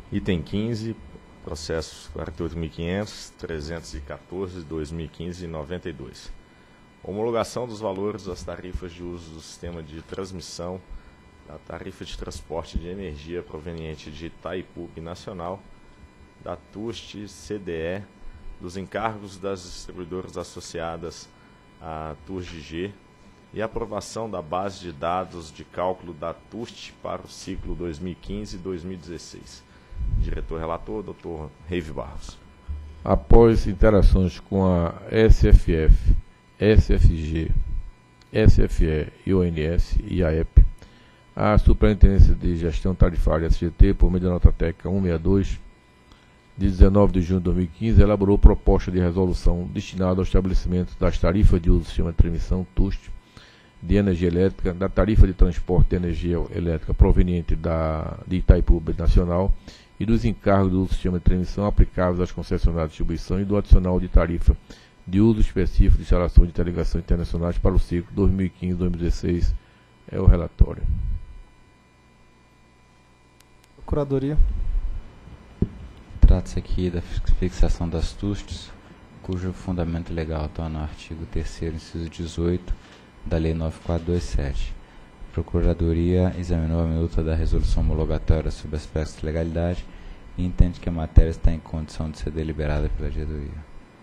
Item 15, processos 48.500, 314, 2015 e 92. Homologação dos valores das tarifas de uso do sistema de transmissão da tarifa de transporte de energia proveniente de Itaipu Nacional, da TUST-CDE, dos encargos das distribuidoras associadas à TUST-G e aprovação da base de dados de cálculo da TUST para o ciclo 2015-2016. Diretor-relator, Dr. Reive Barros. Após interações com a SFF, SFG, SFE e ONS e a EP, a Superintendência de Gestão Tarifária SGT, por meio da nota técnica 162, de 19 de junho de 2015, elaborou proposta de resolução destinada ao estabelecimento das tarifas de uso do sistema de transmissão TUST de energia elétrica, da tarifa de transporte de energia elétrica proveniente de Itaipu Nacional e dos encargos do sistema de transmissão aplicáveis às concessionárias de distribuição e do adicional de tarifa de uso específico de instalação de interligações internacionais para o ciclo 2015-2016. É o relatório. Procuradoria. Trata-se aqui da fixação das TUSTs, cujo fundamento legal está no artigo 3º, inciso 18, da Lei 9427. A Procuradoria examinou a minuta da resolução homologatória sobre aspectos de legalidade e entende que a matéria está em condição de ser deliberada pela diretoria.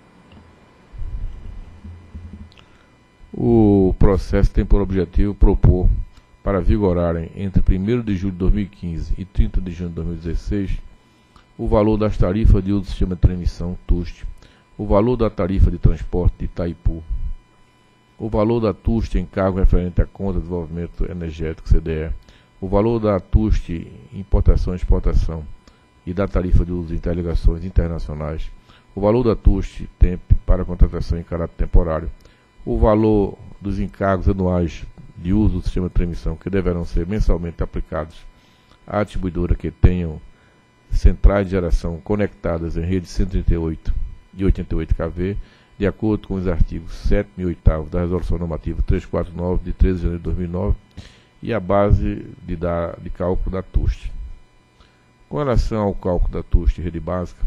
O processo tem por objetivo propor, para vigorarem entre 1º de julho de 2015 e 30 de junho de 2016, o valor das tarifas de uso do sistema de transmissão TUST, o valor da tarifa de transporte de Itaipu, o valor da TUST em cargo referente à conta de desenvolvimento energético CDE, o valor da TUST importação e exportação e da tarifa de uso de interligações internacionais, o valor da TUST TEMP para contratação em caráter temporário, o valor dos encargos anuais de uso do sistema de transmissão que deverão ser mensalmente aplicados à distribuidora que tenham centrais de geração conectadas em rede 138 e 88 kV, de acordo com os artigos 7º e 8º da Resolução Normativa 349, de 13 de janeiro de 2009, e a base de cálculo da TUST. Com relação ao cálculo da TUST rede básica,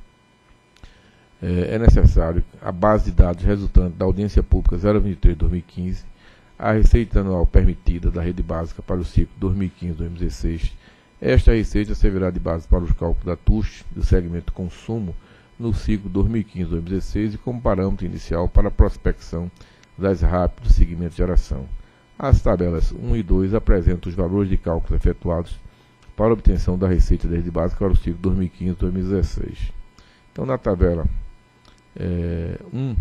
é necessário a base de dados resultante da audiência pública 023 de 2015, a receita anual permitida da rede básica para o ciclo 2015-2016. Esta receita servirá de base para os cálculos da TUST do segmento consumo no ciclo 2015-2016 e como parâmetro inicial para a prospecção das RAP do segmento de geração. As tabelas 1 e 2 apresentam os valores de cálculos efetuados para a obtenção da receita da rede básica para o ciclo 2015-2016. Então, na tabela 1,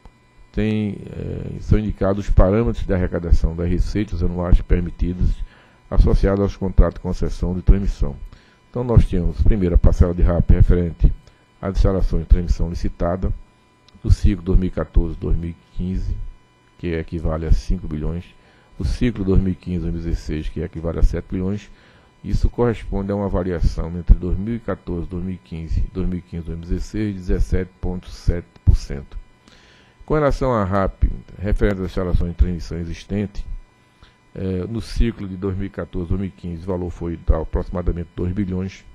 são indicados os parâmetros de arrecadação das receitas anuais permitidas associadas aos contratos de concessão de transmissão. Então, nós temos, primeiro, a parcela de RAP referente à instalação de transmissão licitada do ciclo 2014-2015, que equivale a 5 bilhões, o ciclo 2015-2016, que equivale a 7 bilhões. Isso corresponde a uma variação entre 2014-2015 e 2015-2016 de 17,7%. Com relação à RAP, referente às instalações de transmissão existente, no ciclo de 2014-2015 o valor foi de aproximadamente 2 bilhões,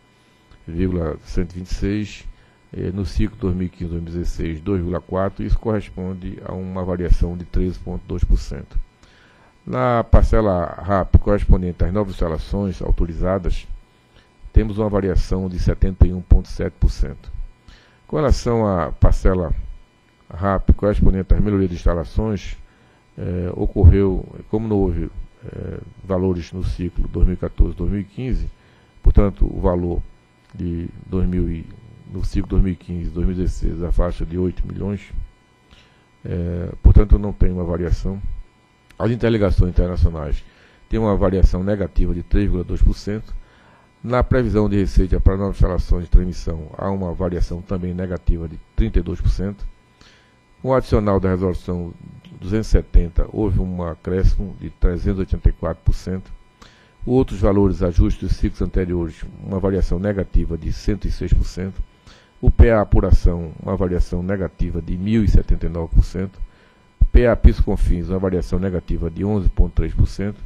126, no ciclo 2015-2016 2,4, isso corresponde a uma variação de 13,2%. Na parcela RAP correspondente às novas instalações autorizadas, temos uma variação de 71,7%. Com relação à parcela RAP correspondente às melhorias de instalações, ocorreu, como não houve valores no ciclo 2014-2015, portanto, o valor no ciclo 2015-2016 a faixa de 8 milhões, portanto, não tem uma variação. As interligações internacionais têm uma variação negativa de 3,2%. Na previsão de receita para novas instalações de transmissão, há uma variação também negativa de 32%. Com o adicional da resolução 270, houve um acréscimo de 384%. Outros valores, ajustes dos ciclos anteriores, uma variação negativa de 106%. O PA apuração, uma variação negativa de 1.079%. PA PIS/COFINS, uma variação negativa de 11,3%.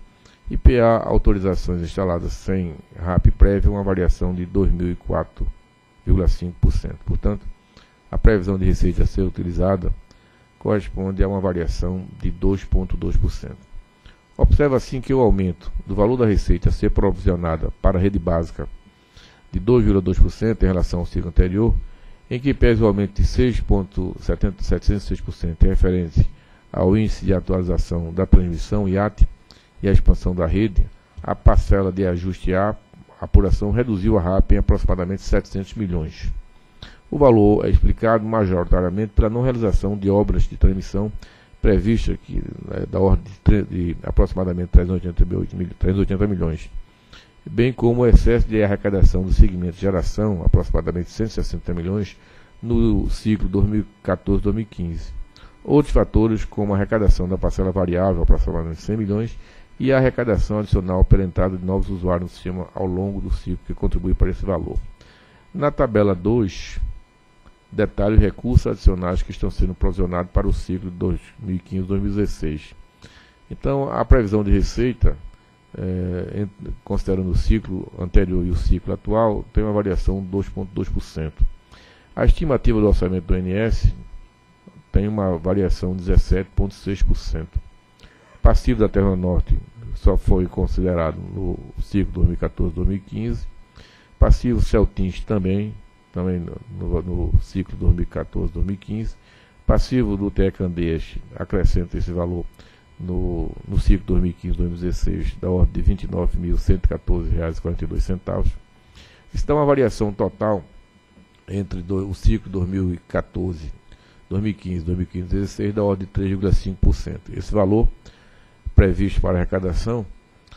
IPA, autorizações instaladas sem RAP prévia, uma variação de 2.004,5%. Portanto, a previsão de receita a ser utilizada corresponde a uma variação de 2,2%. Observa assim que o aumento do valor da receita a ser provisionada para a rede básica de 2,2% em relação ao ciclo anterior, em que pese o aumento de 6,706% referente ao índice de atualização da transmissão IAT e a expansão da rede, a parcela de ajuste A apuração reduziu a RAP em aproximadamente 700 milhões. O valor é explicado majoritariamente pela não realização de obras de transmissão prevista, que é da ordem de aproximadamente 380 milhões, bem como o excesso de arrecadação do segmento de geração, aproximadamente 160 milhões, no ciclo 2014-2015. Outros fatores, como a arrecadação da parcela variável, aproximadamente 100 milhões, e a arrecadação adicional pela entrada de novos usuários no sistema ao longo do ciclo, que contribui para esse valor. Na tabela 2, detalhe os recursos adicionais que estão sendo provisionados para o ciclo de 2015-2016. Então, a previsão de receita, considerando o ciclo anterior e o ciclo atual, tem uma variação de 2,2%. A estimativa do orçamento do ONS tem uma variação de 17,6%. Passivo da Terra Norte só foi considerado no ciclo 2014-2015. Passivo Celtins também no ciclo 2014-2015. Passivo do TE Candeias acrescenta esse valor no ciclo 2015-2016 da ordem de R$ 29.114,42. Isso dá uma variação total entre o ciclo 2015 e 2015-2016 da ordem de 3,5%. Esse valor previsto para arrecadação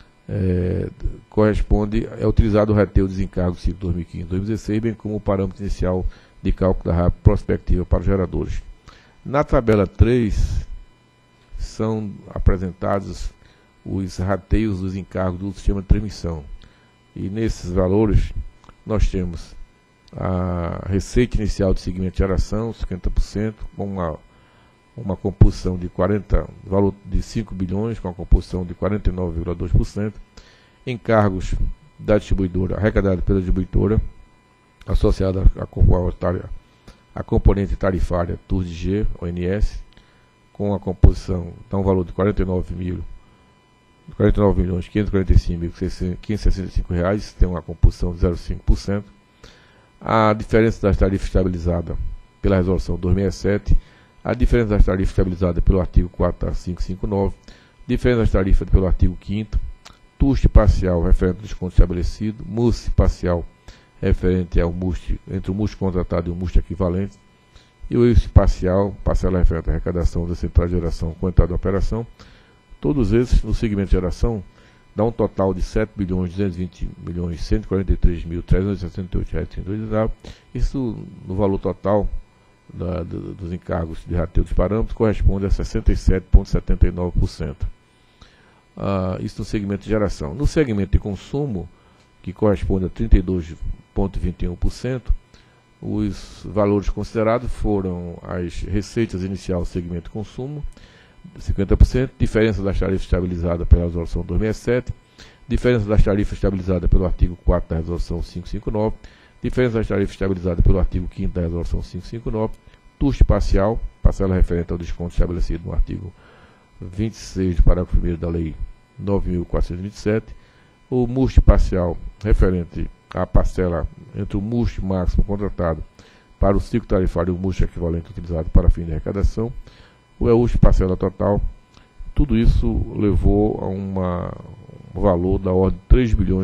é utilizado o rateio dos encargos do ciclo 2015-2016, bem como o parâmetro inicial de cálculo da RAP prospectiva para os geradores. Na tabela 3, são apresentados os rateios dos encargos do sistema de transmissão. E nesses valores, nós temos a receita inicial de segmento de geração, 50%, com uma composição de valor de 5 bilhões, com a composição de 49,2%, encargos da distribuidora, arrecadados pela distribuidora, associada à componente tarifária TUSG, ONS, com a composição, dá um valor de R$ 49.545.565, tem uma composição de 0,5%. A diferença das tarifas estabilizadas pela resolução 267, a diferença das tarifas estabilizadas pelo artigo 4559, diferença das tarifas pelo artigo 5º, TUST parcial referente ao desconto estabelecido, MUST parcial referente ao MUST, entre o MUST contratado e o MUST equivalente, e o IUST parcial referente à arrecadação da central de geração com entrada de operação. Todos esses, no segmento de geração, dá um total de R$ 7.220.143.368,32. Isso, no valor total dos encargos de rateio dos parâmetros, corresponde a 67,79%. Isso no segmento de geração. No segmento de consumo, que corresponde a 32,21%, os valores considerados foram as receitas iniciais do segmento de consumo, 50%, diferença das tarifas estabilizadas pela resolução 267, diferença das tarifas estabilizadas pelo artigo 4º da resolução 559, diferença das tarifas estabilizadas pelo artigo 5º da resolução 559, TUST parcial, parcela referente ao desconto estabelecido no artigo 26 do parágrafo 1º da lei 9.427, o MUST parcial referente à parcela entre o MUST máximo contratado para o ciclo tarifário e o MUST equivalente utilizado para fim de arrecadação, o EUST parcela total. Tudo isso levou a um valor da ordem de R$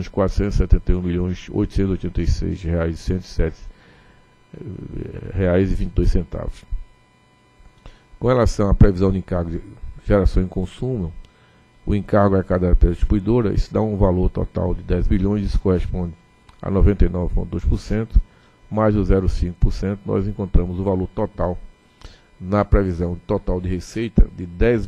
3.471.886.107,22. Com relação à previsão de encargo de geração e consumo, o encargo arrecadado pela distribuidora, isso dá um valor total de 10 bilhões, isso corresponde a 99,2%, mais o 0,5%, nós encontramos o valor total na previsão total de receita de R$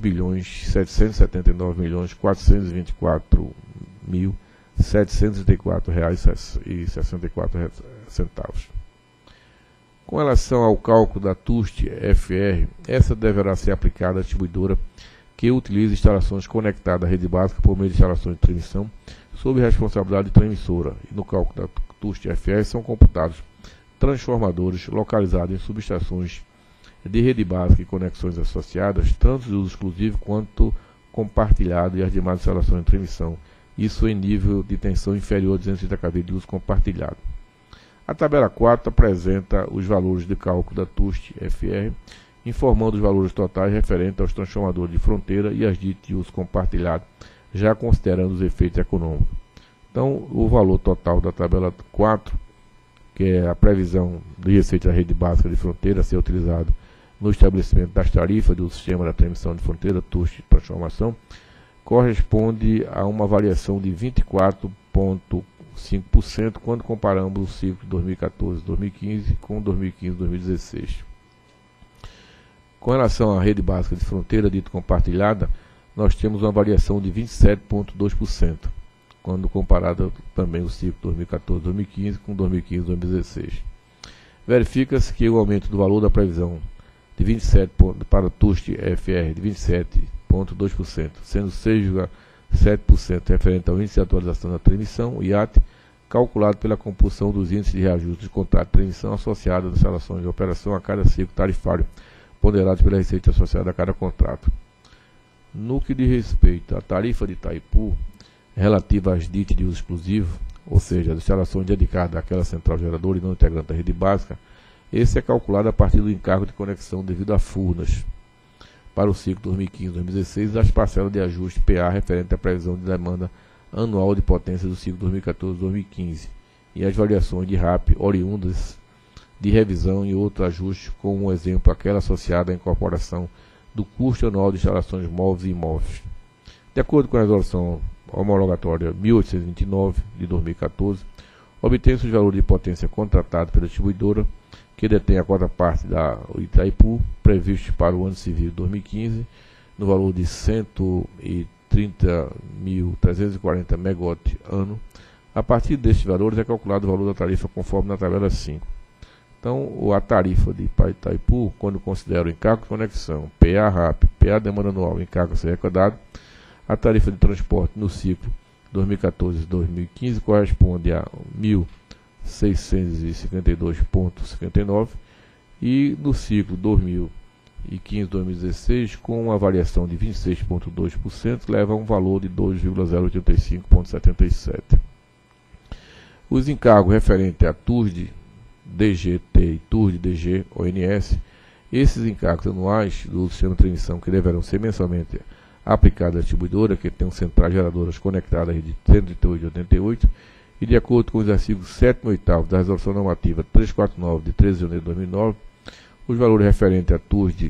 10.779.424.734,64. Com relação ao cálculo da TUST-FR, essa deverá ser aplicada à distribuidora que utiliza instalações conectadas à rede básica por meio de instalações de transmissão sob responsabilidade de transmissora. E no cálculo da TUST-FR são computados transformadores localizados em subestações de rede básica e conexões associadas, tanto de uso exclusivo quanto compartilhado, e as demais instalações de transmissão, isso em nível de tensão inferior a 230 kV de uso compartilhado. A tabela 4 apresenta os valores de cálculo da TUST-FR, informando os valores totais referentes aos transformadores de fronteira e as de uso compartilhado, já considerando os efeitos econômicos. Então, o valor total da tabela 4, que é a previsão de receita da rede básica de fronteira a ser utilizado no estabelecimento das tarifas do sistema da transmissão de fronteira, TUST transformação, corresponde a uma variação de 24,5% quando comparamos o ciclo 2014-2015 com 2015-2016. Com relação à rede básica de fronteira dita compartilhada, nós temos uma variação de 27,2%, quando comparado também o ciclo 2014-2015 com 2015-2016. Verifica-se que o aumento do valor da previsão de 27 para o TUST-FR de 27,2%, sendo 6,7% referente ao índice de atualização da transmissão, o IAT, calculado pela composição dos índices de reajuste de contrato de transmissão associados às instalações de operação a cada ciclo tarifário, ponderados pela receita associada a cada contrato. No que diz respeito à tarifa de Itaipu, relativa às DIT de uso exclusivo, ou seja, as instalações dedicadas àquela central geradora e não integrante da rede básica, esse é calculado a partir do encargo de conexão devido a furnas para o ciclo 2015-2016 das parcelas de ajuste PA referente à previsão de demanda anual de potência do ciclo 2014-2015 e as variações de RAP oriundas de revisão e outro ajuste, como exemplo aquela associada à incorporação do custo anual de instalações móveis e imóveis. De acordo com a resolução homologatória 1829 de 2014, obtém-se os valores de potência contratado pela distribuidora, que detém a quarta parte da Itaipu, previsto para o ano civil 2015, no valor de 130.340 MW ano. A partir destes valores é calculado o valor da tarifa conforme na tabela 5. Então, a tarifa de Itaipu, quando considera o encargo de conexão, PA RAP, PA demanda anual e encargo a ser arrecadado, a tarifa de transporte no ciclo 2014-2015 corresponde a 1.652,59 e no ciclo 2015-2016, com uma variação de 26,2%, leva a um valor de 2,085,77. Os encargos referentes a TUSD, DGT e TUSD, DG, ONS, esses encargos anuais do sistema de transmissão que deverão ser mensalmente aplicados à distribuidora, que tem centrais geradoras conectadas à rede 138 e 88, e de acordo com os artigos 7º e 8º da Resolução Normativa 349 de 13 de janeiro de 2009, os valores referentes a TUSD,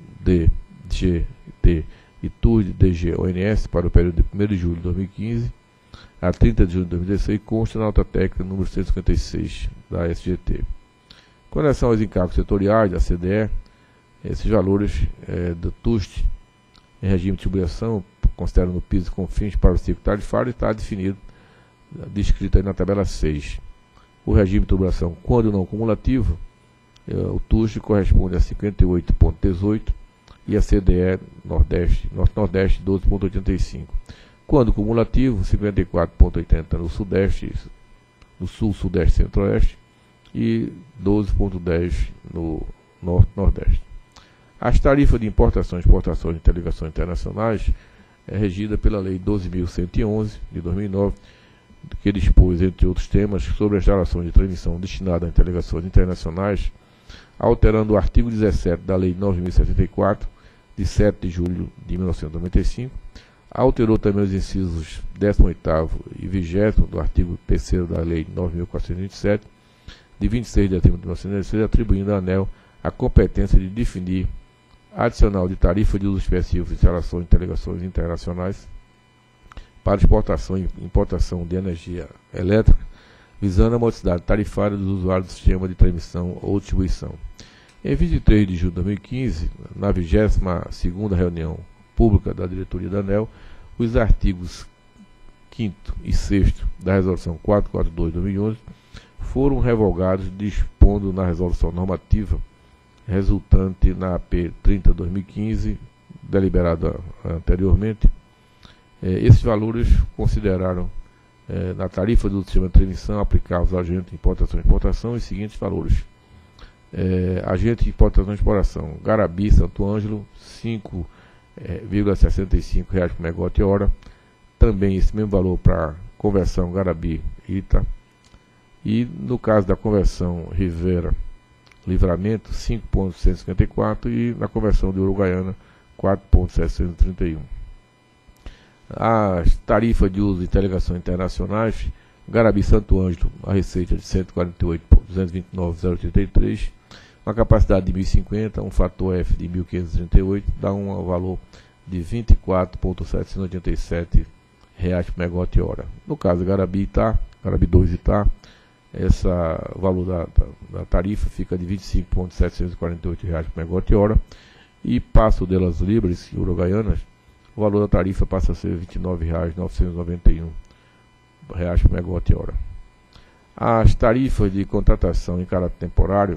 DGT e TUSD, DG, ONS para o período de 1º de julho de 2015 a 30 de junho de 2016 consta na nota técnica número 156 da SGT. Com relação aos encargos setoriais da CDE, esses valores do TUST em regime de distribuição, considerando o PIS e CONFINS para o ciclo tarifário, está definido, descrito aí na tabela 6. O regime de tributação, quando não cumulativo, o TUST corresponde a 58,18 e a CDE Nordeste 12,85. Quando cumulativo, 54,80 no Sudeste, no Sul, Sudeste e Centro-Oeste e 12,10 no Norte e Nordeste. As tarifas de importação e exportação de interligações internacionais é regida pela Lei 12.111 de 2009, que dispôs, entre outros temas, sobre a instalação de transmissão destinada a interligações internacionais, alterando o artigo 17 da Lei 9.074, de 7 de julho de 1995, alterou também os incisos 18º e 20º do artigo 3º da Lei 9.427, de 26 de dezembro de 1996, atribuindo à ANEEL a competência de definir adicional de tarifa de uso específico de instalações de interligações internacionais para exportação e importação de energia elétrica, visando a modicidade tarifária dos usuários do sistema de transmissão ou distribuição. Em 23 de julho de 2015, na 22ª reunião pública da diretoria da ANEEL, os artigos 5º e 6º da Resolução 442 de 2011 foram revogados, dispondo na resolução normativa resultante na AP 30/2015, deliberado anteriormente, esses valores consideraram na tarifa do sistema de transmissão aplicáveis ao agente de importação e exportação os seguintes valores. Agente de importação e exportação, Garabi, Santo Ângelo, R$ 5,65 por megawatt-hora. Também esse mesmo valor para conversão Garabi Ita. E no caso da conversão Rivera Livramento, 5,154, e na conversão de Uruguaiana, 4,731. As tarifas de uso de telegações internacionais, Garabi Santo Ângelo, a receita de 148.229.083, uma capacidade de 1.050, um fator F de 1.538, dá um valor de R$ 24.787 por megawatt-hora. No caso Garabi 2 Itá, esse valor da tarifa fica de R$ 25.748 por megawatt-hora, e Passo de las Libres, Uruguaianas, o valor da tarifa passa a ser R$ 29.991 por megawatt-hora. As tarifas de contratação em caráter temporário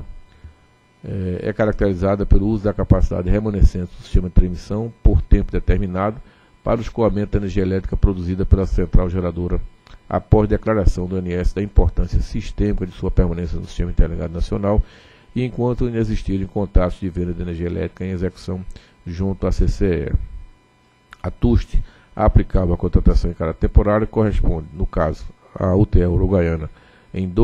é caracterizada pelo uso da capacidade remanescente do sistema de transmissão por tempo determinado para o escoamento da energia elétrica produzida pela central geradora, após declaração do INS da importância sistêmica de sua permanência no Sistema Interligado Nacional e enquanto não existirem contratos de venda de energia elétrica em execução junto à CCE. A TUST, aplicável à contratação em caráter temporário, corresponde, no caso, à UTE Uruguaiana, em R$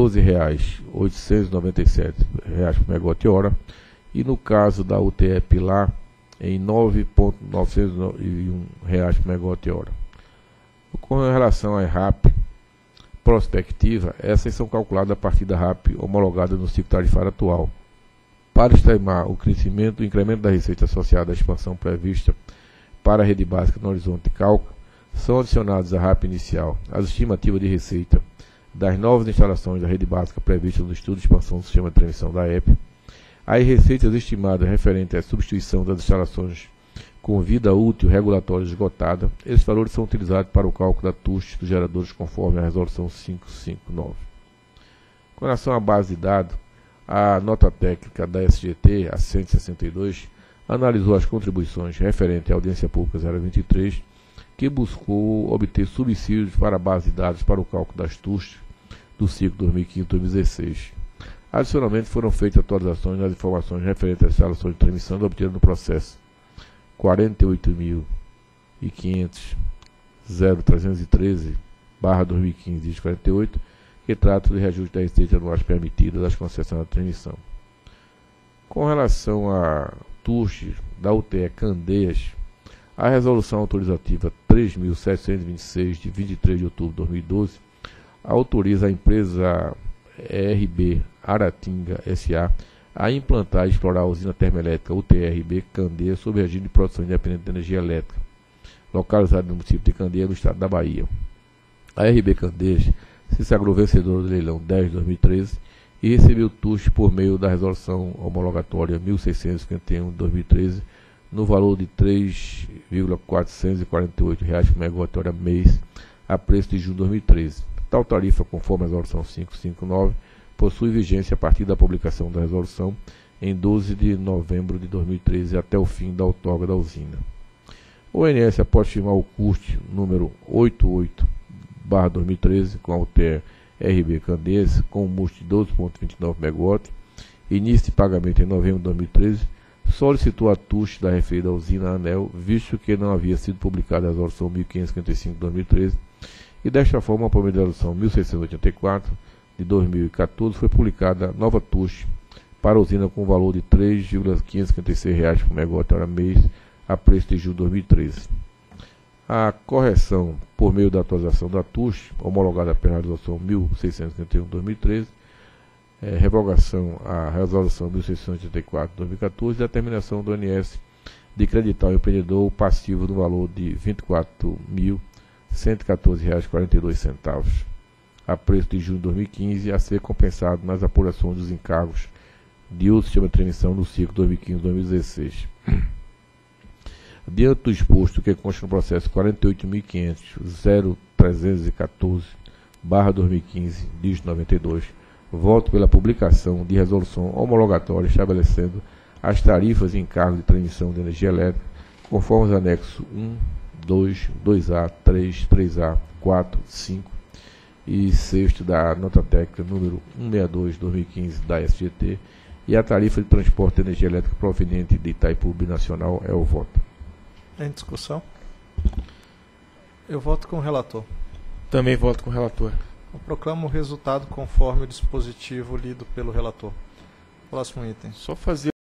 12.897 por megawatt-hora, e no caso da UTE Pilar, em R$ 9.901 por megawatt-hora. Com relação à RAP prospectiva, essas são calculadas a partir da RAP homologada no ciclo tarifário atual. Para estimar o incremento da receita associada à expansão prevista para a rede básica no horizonte de cálculo, são adicionados à RAP inicial as estimativas de receita das novas instalações da rede básica previstas no estudo de expansão do sistema de transmissão da EP, as receitas estimadas referentes à substituição das instalações com vida útil regulatória esgotada. Esses valores são utilizados para o cálculo da TUST dos geradores conforme a resolução 559. Com relação à base de dados, a nota técnica da SGT, a 162, analisou as contribuições referentes à audiência pública 023, que buscou obter subsídios para a base de dados para o cálculo das TUST do ciclo 2015-2016. Adicionalmente, foram feitas atualizações nas informações referentes às instalações de transmissão obtidas no processo 48.500.0313/2015-48, que trata de reajuste da receita anuais permitida das concessionárias de transmissão. Com relação à TUST da UTE Candeias, a resolução autorizativa 3.726, de 23 de outubro de 2012, autoriza a empresa RB Aratinga S.A. a implantar e explorar a usina termoelétrica UTRB Candeias sob regime de produção independente de energia elétrica, localizada no município de Candeias, no estado da Bahia. A RB Candeias se sagrou vencedora do leilão 10 de 2013 e recebeu TUST por meio da resolução homologatória 1651 de 2013, no valor de R$ 3.448 por megawatt-hora mês, a preço de junho de 2013. Tal tarifa, conforme a resolução 559, possui vigência a partir da publicação da resolução em 12 de novembro de 2013 até o fim da outorga da usina. O INS, após firmar o CUST número 88/2013 com a UTE RB Candeias com um MUST de 12,29 MW, início de pagamento em novembro de 2013, solicitou a TUST da referida usina ANEEL, visto que não havia sido publicada a resolução 1555 de 2013, e desta forma, por meio da resolução 1684 de 2014, foi publicada nova TUST para a usina com valor de R$ 3.556 por megawatt-hora mês, a preço de julho de 2013. A correção por meio da atualização da TUST, homologada pela resolução 1671 de 2013, revogação à resolução 1684 de 2014, determinação do INS de creditar o empreendedor passivo no valor de R$ 24.114,42 a preço de junho de 2015, a ser compensado nas apurações dos encargos de uso do sistema de transmissão no ciclo 2015-2016. Diante do exposto, que consta no processo 48.500.0314/2015, dígito 92, voto pela publicação de resolução homologatória estabelecendo as tarifas e encargos de transmissão de energia elétrica, conforme os anexos 1, 2, 2A, 3, 3A, 4, 5 e 6 da nota técnica número 162/2015 da SGT, e a tarifa de transporte de energia elétrica proveniente de Itaipu Binacional é o voto. Em discussão? Eu voto com o relator. Também voto com o relator. Eu proclamo o resultado conforme o dispositivo lido pelo relator. Próximo item. Só fazer